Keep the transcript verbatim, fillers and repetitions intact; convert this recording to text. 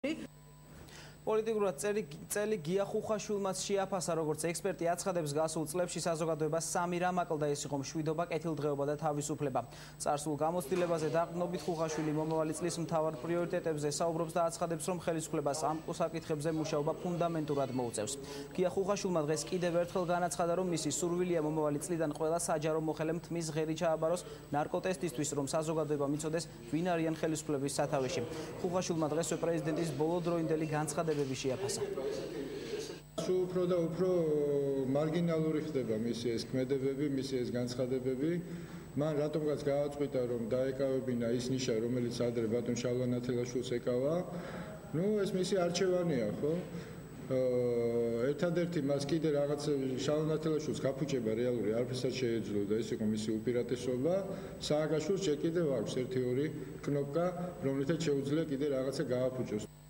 პოლიტიკურად წელი გია ხუხაშვილმაც შეაფასა, როგორც ექსპერტი აცხადებს, გასულ წლებში საზოგადოებას სამი რამ აკლდა, ეს იყო მშვიდობა, კეთილდღეობა და თავისუფლება. წარსულ გამოცდილებაზე დაყრდნობით ხუხაშვილი მომავალი წლის მთავარ პრიორიტეტებზე საუბრობს და აცხადებს, რომ ხელისუფლებას ამ საკითხებზე მუშაობა ფუნდამენტურად მოუწევს. გია ხუხაშვილმა დღეს კიდევ ერთხელ განაცხადა, რომ მისი სურვილია მომავალი წლიდან ყველა საჯარო მოხელემ თმის ღერი ჩააბაროს ნარკოტესტისთვის, რომ საზოგადოება მიცოდეს, ვინ არიან ხელისუფლების სათავეში. ხუხაშვილმა დღესვე პრეზიდენტის ბოლოდროინდელი განცხადება შეაფასა. უფრო და უფრო მარგინალური ხდება მისი ეს ქმედებები, მისი ეს განცხადებები. მან რატომღაც გააწყვიტა, რომ დაეკავებინა ის ნიშა, რომელიც ადრე ბატონ შალვა ნათელაშვილს ეკავა. ნუ ეს მისი არჩევანია, ხო? ერთადერთი მას კიდე რაღაც შალვა ნათელაშვილს გაფუჭება რეალური არაფერსაც შეეძლო და ეს იყო მისი უპირატესობა. სააკაშვილს ჯერ კიდევ აქვს ერთი ორი კნოპკა, რომლითაც შეუძლია კიდე რაღაცა გააფუჭოს.